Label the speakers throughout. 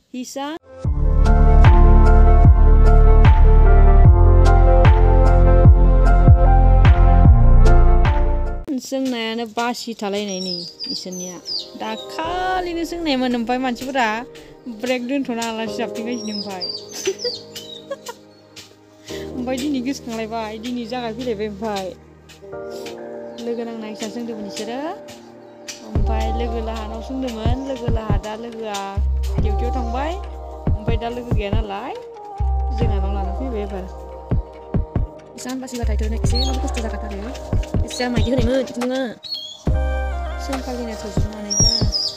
Speaker 1: Hisa. जोंनायानो बासि थालायनायनि इसोरनिया दाखालिनो जोंनायमोन ओमफ्राय मानसिफोरा ब्रेक दोनथ'ना आलासि जाबथिंगासिनो ओमफ्राय दिनै गोसोखांलायबाय दिनै जागायफैलायबाय ओमफ्राय लोगो नांनाय हिसाब सोंदोंमोन बिसोरो ओमफ्राय लोगो लाहानाव सोंदोंमोन लोगो लाहा दा लोगोआ डिउटियाव थांबाय ओमफ्राय दा लोगो गैया नालाय जोंहानाव लाना फैबाय एबार इसान बासिबाथायथ' एसेबाबो खस्थ' जाखाथारो एसे माइदि होनायमोन नोङो सोंखालिना थोजोबनानै दा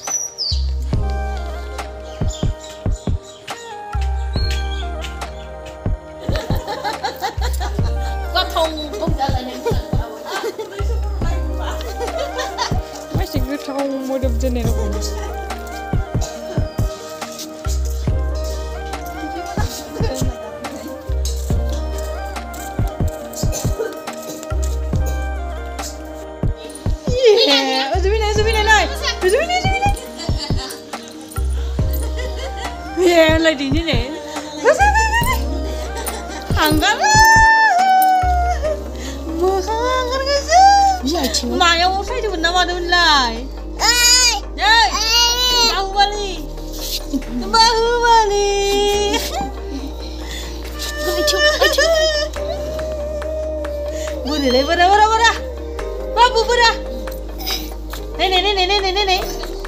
Speaker 1: masih goथाव मोदोम जेने रखम ya lagi ini nih anggar anggar gak sih Maya mau saya coba nama temen lai bahu balik boleh bara babu bara nenek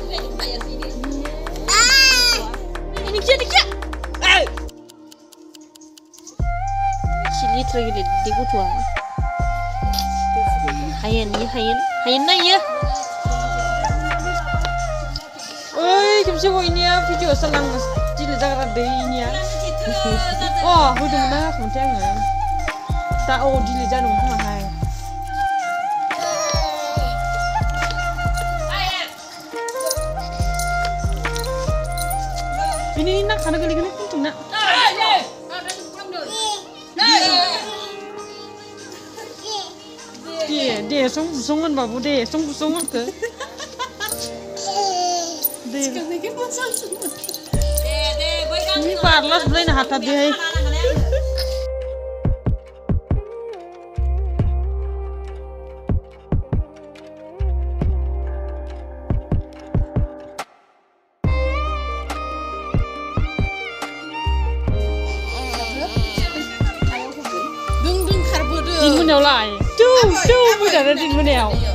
Speaker 1: sini terus di gua hayan na ya oi kimse wo ini ya video selang jile jaga deh ini ya oh udah mana kontennya tak oh jile jangan ngomong hai ini nak karena geli-geli penting nak dia song-songan babu dia song-songan ke ini parlas beli nah hatta dia din mun lại chu bây giờ là din mun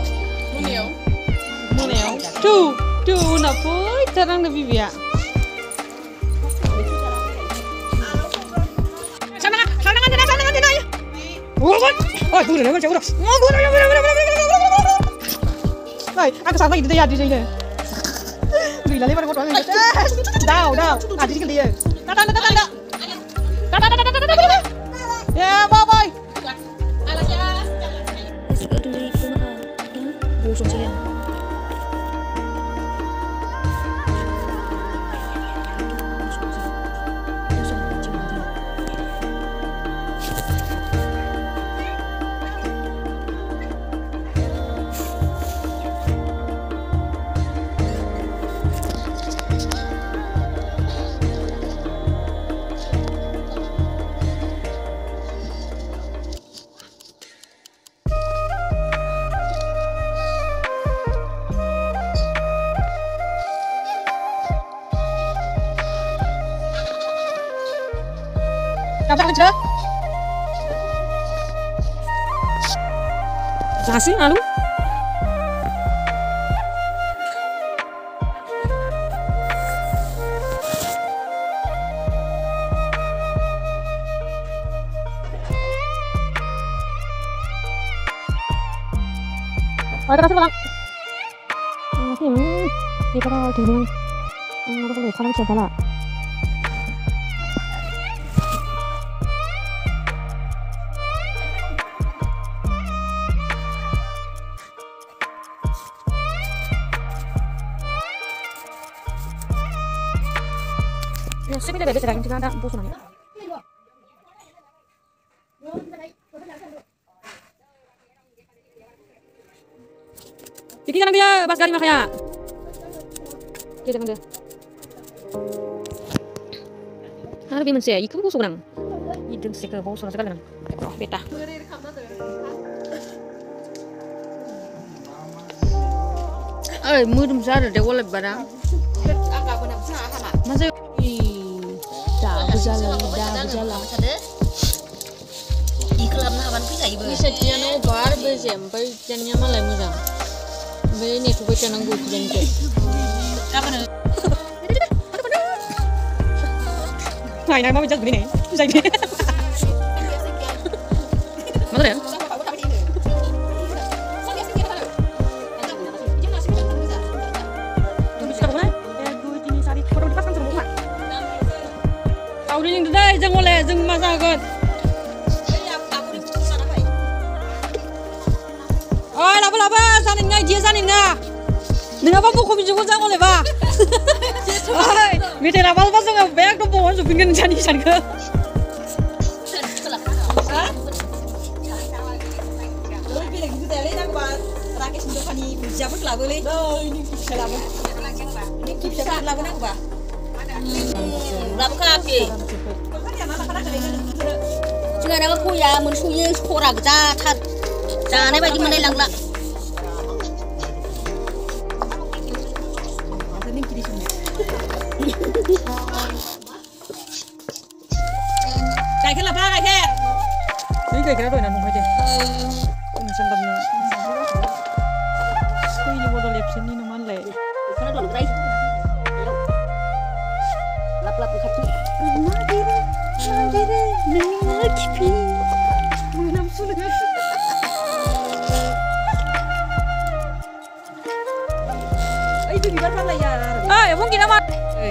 Speaker 1: chu na phơi terang na bibia sana ya oh tu dah macam udah baik aku sama itu ya di sini gila lebar kau tuan dah ada di dia ya bye Apa kerja? Kasih malu. Ada kasih pulang. Kita kalau dulu, aku boleh salam siapa lah. Ya, sini ada cerita yang ada bos mana? Jadi kan dia pas kali makanya. Kita jangan dia. Ada beli mense, ikan bosok nang. Ideng sih ke bosok sekali nang. Oh, beta. Mudum sada deh wallet barang. Masa dah berjalan.
Speaker 2: Iklan haban pisah ibu.
Speaker 1: Bisa jangan obar bezem, jangan malah muzam. Ini aku baca nanggu jangan.
Speaker 2: Kapan?
Speaker 1: Hai, nak mau bicara begini, bisa ini. Mana ya? Kau ni yang dah jangan oleh jangan masak kan. Oh, lapa, sanin ngai dia sanin nga. Dengan apa buku bijak jangan oleh ba. Oh, mesti rapal pasang apa banyak tu pohon supingkan jadi sana.
Speaker 2: Rakyat Indonesia ni siapa kelabur ni? Ini kelabur. Ini siapa kelabur nak ba? Kelabur kapi. Jangan ada aku ya mensuye sekolah berjalan. Jangan ada bagi mana langla. Cái kia là ba cái kia.
Speaker 1: Cái kia rồi nè, nung aja. Ini sentamnya. Ini bodoh lep sini naman le.
Speaker 2: Sana dulu guys. Lap kaki.
Speaker 1: Nang kipi. Munam sulit.
Speaker 2: Itu di mana lah ya?
Speaker 1: Ah, mungkin apa?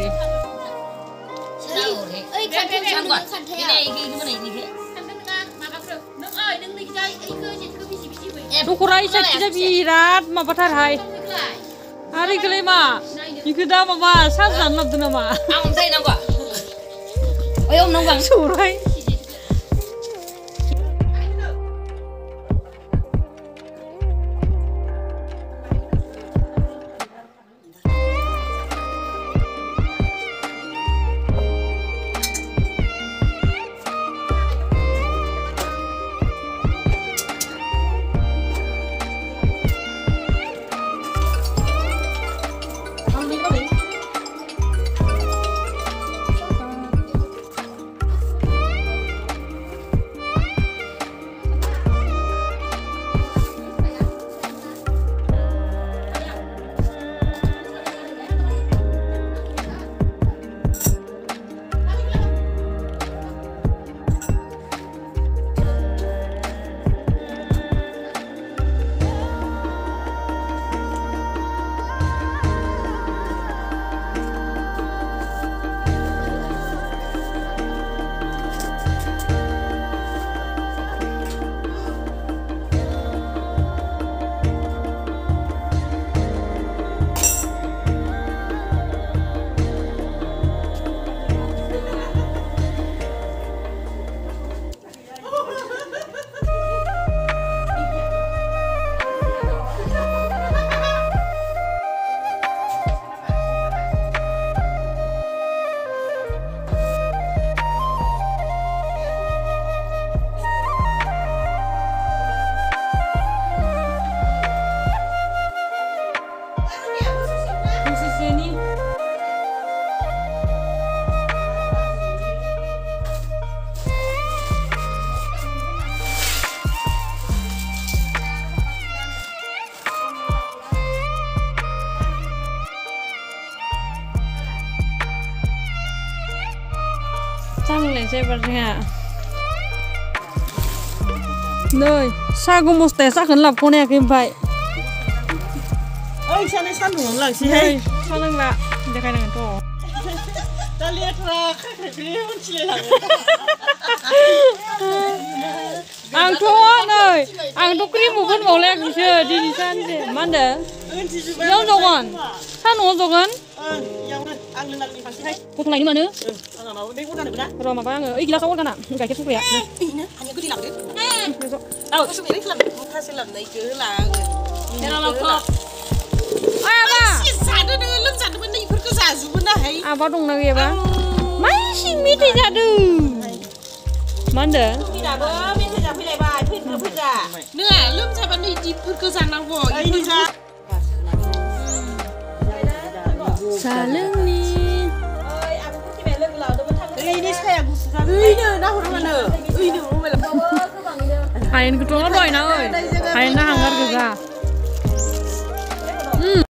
Speaker 1: Dukurai sakit birat, ma batar hai. Hari kelima, ikuda ma sasan nab tu nama.
Speaker 2: Ang say nang ba? Ayom nang bang
Speaker 1: Surai. Saya bertanya, nơi sao cũng một té xác khẩn lập con này kim vậy?
Speaker 2: Ôi sao này sao nuông lằng xí hay?
Speaker 1: Sao lưng lạ? Để cái này to.
Speaker 2: Ta liệt ra cái hôn chi lằng.
Speaker 1: Ang thua nơi, ang thua krim một con bò lẹ cũng chưa đi san gì, mana deh? Yang jangan, san nuông jangan?
Speaker 2: Yang ang lưng lằng pasti hay.
Speaker 1: Potong lagi mana?
Speaker 2: Ang mau deh udah benar.
Speaker 1: Roma apa yang? Gila kau kan? Enggak kita ya.
Speaker 2: Ini hanya gue dilam deh.
Speaker 1: Tahu.
Speaker 2: Sebenarnya kelam, hasil lam naik ke lah.
Speaker 1: Jangan lupa. Apa?
Speaker 2: Si sada dengan lem sada benda ikut ke sazu benda hai.
Speaker 1: Apa dong lagi ya, Bang? माइसि मेथाइ जादों मा होनदों
Speaker 2: दिनाबो मेथाइ जाफैलायबाय फैजा
Speaker 3: नोङा लोमजाबा नै दिफोरखौ जानांगौ इदि जा
Speaker 1: सा लोंनि
Speaker 2: ओइ आब'खौ फैबाय लोगो लादोंमोन थांनो
Speaker 3: ओइनि साया गुसु जादों ओइनो नाहर मानो ओइनो मबाइलाव
Speaker 1: हायेनखौथ' दहायना ओइ हायेना हांगार गोजा